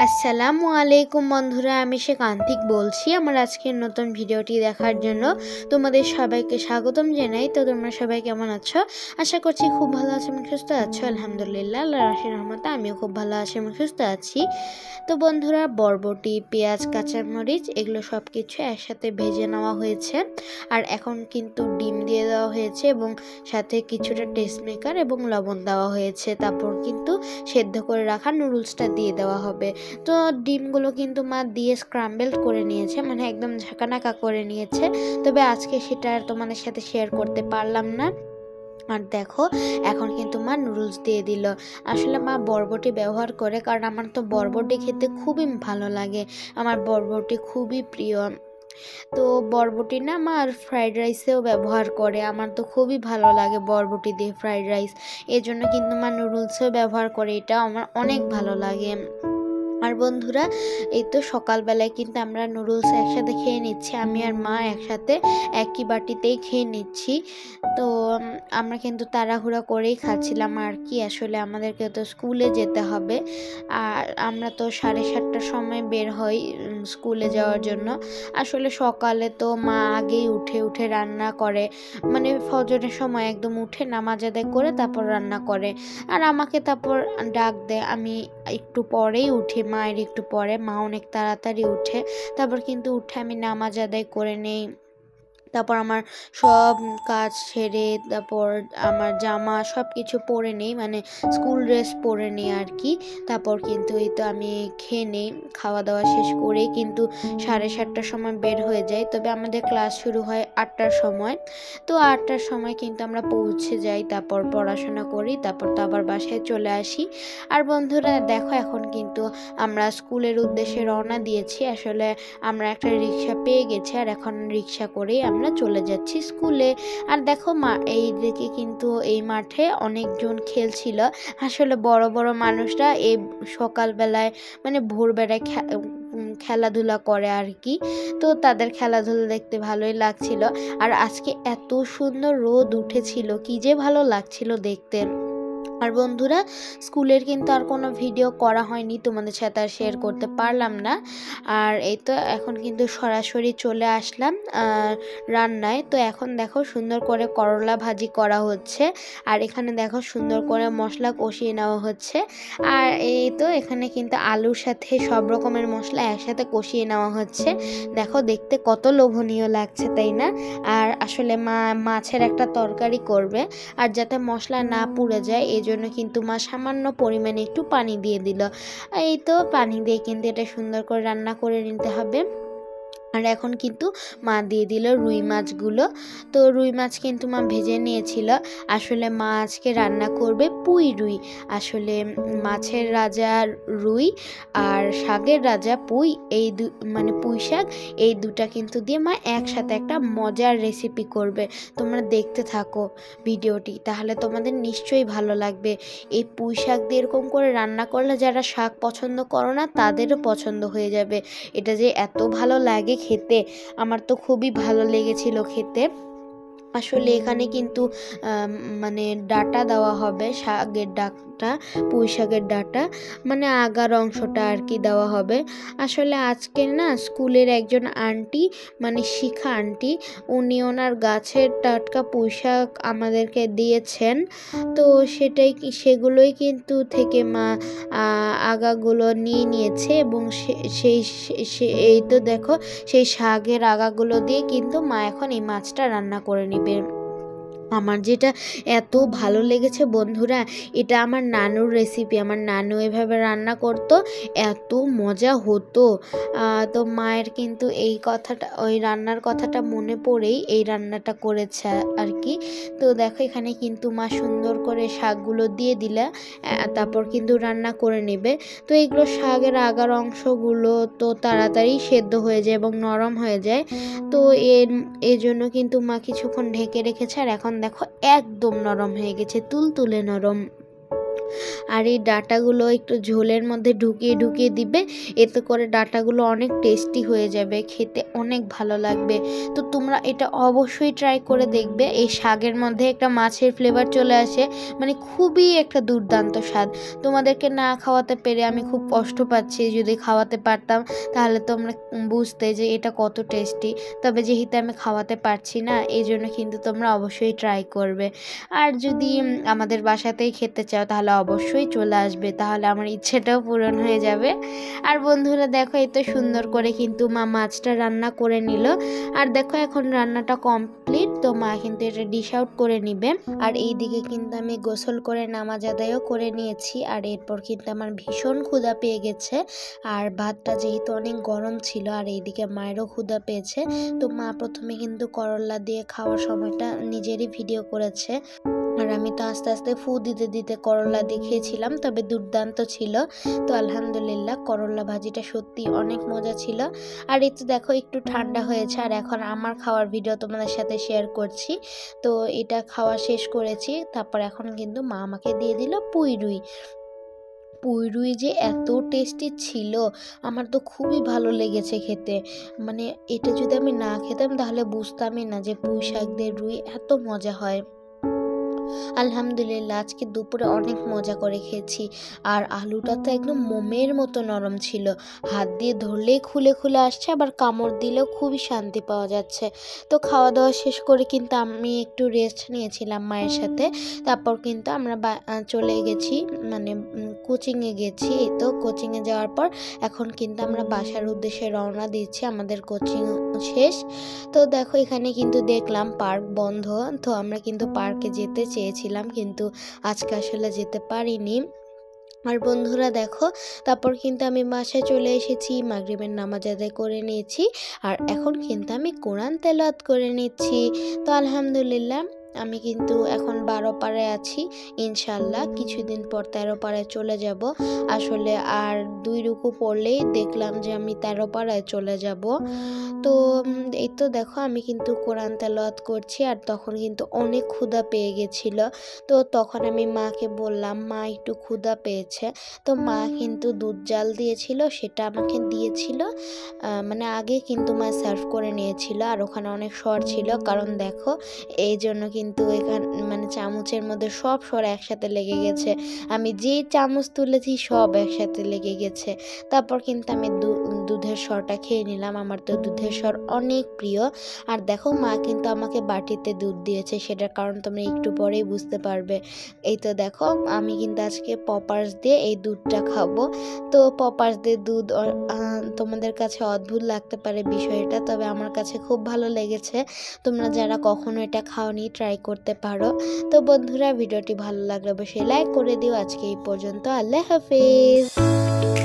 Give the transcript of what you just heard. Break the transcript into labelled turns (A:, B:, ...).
A: আসসালামু আলাইকুম বন্ধুরা, আমি কান্তিক বলছি আমার আজকের নতুন ভিডিওটি দেখার জন্য তোমাদের সবাইকে স্বাগতম জানাই। তো তোমরা সবাই কেমন আছো? আশা করছি খুব ভালো আছো এবং সুস্থ আছো। আলহামদুলিল্লাহ, আল্লাহর অশেষ রহমতে আমিও খুব ভালো আছি এবং সুস্থ আছি। তো বন্ধুরা, বরবটি, পেঁয়াজ, কাঁচামরিচ এগুলো সব কিছু একসাথে ভেজে নেওয়া হয়েছে। আর এখন কিন্তু ডিম দিয়ে দেওয়া হয়েছে এবং সাথে কিছুটা টেস্ট মেকার এবং লবণ দেওয়া হয়েছে। তারপর কিন্তু সেদ্ধ করে রাখা নুডলসটা দিয়ে দেওয়া হবে। তো ডিমগুলো কিন্তু মা দিয়ে স্ক্রাম্বল করে নিয়েছে, মানে একদম ঝাঁকানাকা করে নিয়েছে। তবে আজকে সেটা আর তোমাদের সাথে শেয়ার করতে পারলাম না। আর দেখো, এখন কিন্তু মা নুডলস দিয়ে দিল। আসলে মা বরবটি ব্যবহার করে, কারণ আমার তো বরবটি খেতে খুবই ভালো লাগে, আমার বরবটি খুবই প্রিয়। তো বরবটি না আমার ফ্রাইড রাইসেও ব্যবহার করে, আমার তো খুবই ভালো লাগে বরবটি দিয়ে ফ্রাইড রাইস। এই জন্য কিন্তু মা নুডলসেও ব্যবহার করে, এটা আমার অনেক ভালো লাগে। আর বন্ধুরা, এই তো সকালবেলায় কিন্তু আমরা নুডলস একসাথে খেয়ে নিচ্ছি, আমি আর মা একসাথে একই বাটিতেই খেয়ে নিচ্ছি। তো আমরা কিন্তু তাড়াহুড়া করেই খাচ্ছিলাম আর কি, আসলে আমাদেরকে তো স্কুলে যেতে হবে। আর আমরা তো 7:30টার সময় বের হই স্কুলে যাওয়ার জন্য। আসলে সকালে তো মা আগেই উঠে রান্না করে, মানে ফজরের সময় একদম উঠে নামাজ আদায় করে তারপর রান্না করে। আর আমাকে তারপর ডাক দেয়, আমি একটু পরেই উঠি, মায়ের একটু পরে। মা অনেক তাড়াতাড়ি উঠে, তারপর কিন্তু উঠে আমি নামাজ আদায় করে নেই। তারপর আমার সব কাজ সেরে তারপর আমার জামা সব কিছু পরে নেই, মানে স্কুল ড্রেস পরে নেই আর কি। তারপর কিন্তু এই তো আমি খেয়ে নেই, খাওয়া দাওয়া শেষ করেই কিন্তু 7:30টার সময় বের হয়ে যাই। তবে আমাদের ক্লাস শুরু হয় 8টার সময়। তো 8টার সময় কিন্তু আমরা পৌঁছে যাই, তারপর পড়াশোনা করি, তারপর তো আবার বাসায় চলে আসি। আর বন্ধুরা দেখো, এখন কিন্তু আমরা স্কুলের উদ্দেশ্যে রওনা দিয়েছি। আসলে আমরা একটা রিক্সা পেয়ে গেছি, আর এখন রিক্সা করেই আমরা চলে যাচ্ছি স্কুলে। আর দেখো এই দিকে কিন্তু এই মাঠে অনেকজন খেলছিল। আসলে বড় বড় মানুষরা এই সকালবেলায় মানে ভোরবেলায় খেলাধুলা করে আর কি। তো তাদের খেলাধুলা দেখতে ভালোই লাগছিল। আর আজকে এত সুন্দর রোদ উঠেছিল, কি যে ভালো লাগছিল দেখতে। আর বন্ধুরা, স্কুলের কিন্তু আর কোনো ভিডিও করা হয়নি, তোমাদের সাথে আর শেয়ার করতে পারলাম না। আর এই তো এখন কিন্তু সরাসরি চলে আসলাম রান্নায়। তো এখন দেখো সুন্দর করে করলা ভাজি করা হচ্ছে, আর এখানে দেখো সুন্দর করে মশলা কষিয়ে নেওয়া হচ্ছে। আর এই তো এখানে কিন্তু আলুর সাথে সব রকমের মশলা একসাথে কষিয়ে নেওয়া হচ্ছে। দেখো দেখতে কত লোভনীয় লাগছে, তাই না? আর আসলে মাছের একটা তরকারি করবে, আর যাতে মশলা না পুড়ে যায় এই জন্য কিন্তু মা সামান্য পরিমাণে একটু পানি দিয়ে দিল। এই তো পানি দিয়ে কিন্তু এটা সুন্দর করে রান্না করে নিতে হবে। আর এখন কিন্তু মা দিয়ে দিল রুই মাছগুলো। তো রুই মাছ কিন্তু মা ভেজে নিয়েছিল। আসলে মা আজকে রান্না করবে পুঁই রুই। আসলে মাছের রাজা রুই আর শাকের রাজা পুঁই, এই মানে পুঁই শাক, এই দুটা কিন্তু দিয়ে মা একসাথে একটা মজার রেসিপি করবে। তোমরা দেখতে থাকো ভিডিওটি, তাহলে তোমাদের নিশ্চয়ই ভালো লাগবে। এই পুঁই শাক দিয়ে এরকম করে রান্না করলে যারা শাক পছন্দ করো না তাদেরও পছন্দ হয়ে যাবে। এটা যে এত ভালো লাগে খেতে, আমার তো খুবই ভালো লেগেছিল খেতে। আসলে এখানে কিন্তু মানে ডাটা দেওয়া হবে, শাকের ডাটা, পুঁই শাকের ডাটা, মানে আগার অংশটা আর কি দেওয়া হবে। আসলে আজকে না স্কুলের একজন আন্টি, মানে শিখা আন্টি, উনি ওনার গাছের টাটকা পুঁই শাক আমাদেরকে দিয়েছেন। তো সেগুলোই কিন্তু থেকে মা আগাগুলো নিয়ে নিয়েছে, এবং এই তো দেখো সেই শাকের আগাগুলো দিয়ে কিন্তু মা এখন এই মাছটা রান্না করে নেবে। আমার যেটা এত ভালো লেগেছে বন্ধুরা, এটা আমার নানুর রেসিপি, আমার নানু এভাবে রান্না করতো, এত মজা হতো। তো মায়ের কিন্তু এই কথাটা, ওই রান্নার কথাটা মনে পড়েই এই রান্নাটা করেছে আর কি। তো দেখো এখানে কিন্তু মা সুন্দর করে শাকগুলো দিয়ে দিলে তারপর কিন্তু রান্না করে নেবে। তো এইগুলো শাকের আগার অংশগুলো তো তাড়াতাড়ি সেদ্ধ হয়ে যায় এবং নরম হয়ে যায়। তো এর জন্য কিন্তু মা কিছুক্ষণ ঢেকে রেখেছে, আর এখন দেখো একদম নরম হয়ে গেছে, তুলতুলে নরম। আর এই ডাঁটাগুলো একটু ঝোলের মধ্যে ঢুকিয়ে ঢুকিয়ে দিবে, এতে করে ডাঁটাগুলো অনেক টেস্টি হয়ে যাবে, খেতে অনেক ভালো লাগবে। তো তোমরা এটা অবশ্যই ট্রাই করে দেখবে। এই শাকের মধ্যে একটা মাছের ফ্লেভার চলে আসে, মানে খুবই একটা দুর্দান্ত স্বাদ। তোমাদেরকে না খাওয়াতে পেরে আমি খুব কষ্ট পাচ্ছি, যদি খাওয়াতে পারতাম তাহলে তোমরা বুঝতে যে এটা কত টেস্টি। তবে যেহেতু আমি খাওয়াতে পারছি না, এই জন্য কিন্তু তোমরা অবশ্যই ট্রাই করবে। আর যদি আমাদের বাসাতেই খেতে চাও তাহলে অবশ্যই চলে আসবে, তাহলে আমার ইচ্ছেটাও পূরণ হয়ে যাবে। আর বন্ধুরা দেখো, এই তো সুন্দর করে কিন্তু মা মাছটা রান্না করে নিল। আর দেখো এখন রান্নাটা কমপ্লিট, তো মা কিন্তু এটা ডিশ আউট করে নিবে। আর এই দিকে কিন্তু আমি গোসল করে নামাজ আদায়ও করে নিয়েছি। আর এরপর কিন্তু আমার ভীষণ ক্ষুধা পেয়ে গেছে, আর ভাতটা যেহেতু অনেক গরম ছিল, আর এইদিকে মায়েরও ক্ষুধা পেয়েছে। তো মা প্রথমে কিন্তু করলা দিয়ে খাওয়ার সময়টা নিজেরই ভিডিও করেছে, আর আমি তো আস্তে আস্তে ফু দিতে দিতে করলা দিয়ে খেয়েছিলাম, তবে দুর্দান্ত ছিল। তো আলহামদুলিল্লাহ, করলা ভাজিটা সত্যি অনেক মজা ছিল। আর এই তো দেখো একটু ঠান্ডা হয়েছে, আর এখন আমার খাওয়ার ভিডিও তোমাদের সাথে শেয়ার করছি। তো এটা খাওয়া শেষ করেছি, তারপর এখন কিন্তু মা আমাকে দিয়ে দিল পুঁই রুই যে এত টেস্টি ছিল, আমার তো খুবই ভালো লেগেছে খেতে। মানে এটা যদি আমি না খেতাম তাহলে বুঝতামই না যে পুঁই শাক দিয়ে রুই এত মজা হয়। আলহামদুলিল্লাহ, আজকে দুপুরে অনেক মজা করে খেয়েছি। আর আলুটা তো একদম মোমের মতো নরম ছিল, হাত দিয়ে ধরলেই খুলে খুলে আসছে, আবার কামড় দিলেও খুবই শান্তি পাওয়া যাচ্ছে। তো খাওয়া দাওয়া শেষ করে কিন্তু আমি একটু রেস্ট নিয়েছিলাম মায়ের সাথে। তারপর কিন্তু আমরা চলে গেছি, মানে কোচিংয়ে গেছি। এই তো কোচিংয়ে যাওয়ার পর এখন কিন্তু আমরা বাসার উদ্দেশ্যে রওনা দিচ্ছি, আমাদের কোচিং শেষ। তো দেখো এখানে কিন্তু দেখলাম পার্ক বন্ধ, তো আমরা কিন্তু পার্কে যেতে চেয়েছিলাম, কিন্তু আজকে আসলে যেতে পারিনি। আর বন্ধুরা দেখো, তারপর কিন্তু আমি বাসায় চলে এসেছি, মাগরিবের নামাজ আদায় করে নিয়েছি, আর এখন কিন্তু আমি কোরআন তেলাওয়াত করে নিচ্ছি। তো আলহামদুলিল্লাহ, আমি কিন্তু এখন 12 পাড়ায় আছি, ইনশাল্লাহ কিছুদিন পর 13 পাড়ায় চলে যাব। আসলে আর 2 রুকু পড়লেই দেখলাম যে আমি 13 পাড়ায় চলে যাব। তো এই তো দেখো আমি কিন্তু কোরআন তেলাওয়াত করছি, আর তখন কিন্তু অনেক ক্ষুধা পেয়ে গেছিল। তো তখন আমি মাকে বললাম, মা একটু ক্ষুধা পেয়েছে। তো মা কিন্তু দুধ জাল দিয়েছিল, সেটা আমাকে দিয়েছিল। মানে আগে কিন্তু মা সার্ভ করে নিয়েছিল, আর ওখানে অনেক সর ছিল, কারণ দেখো এই জন্য কিন্তু এখানে মানে চামচের মধ্যে সব সর একসাথে লেগে গেছে। আমি যেই চামচ তুলেছি সব একসাথে লেগে গেছে। তারপর কিন্তু আমি দুধের সরটা খেয়ে নিলাম, আমার তো দুধের সর অনেক প্রিয়। আর দেখো মা কিন্তু আমাকে বাটিতে দুধ দিয়েছে, সেটার কারণ তোমরা একটু পরেই বুঝতে পারবে। এই তো দেখো আমি কিন্তু আজকে পপার্স দিয়ে এই দুধটা খাবো। তো পপার্স দিয়ে দুধ তোমাদের কাছে অদ্ভুত লাগতে পারে বিষয়টা, তবে আমার কাছে খুব ভালো লেগেছে। তোমরা যারা কখনো এটা খাওনি ট্রাই করতে পারো। তো বন্ধুরা, ভিডিওটি ভালো লাগলে অবশ্যই লাইক করে দিও। আজকে এই পর্যন্ত, আল্লাহ হাফেজ।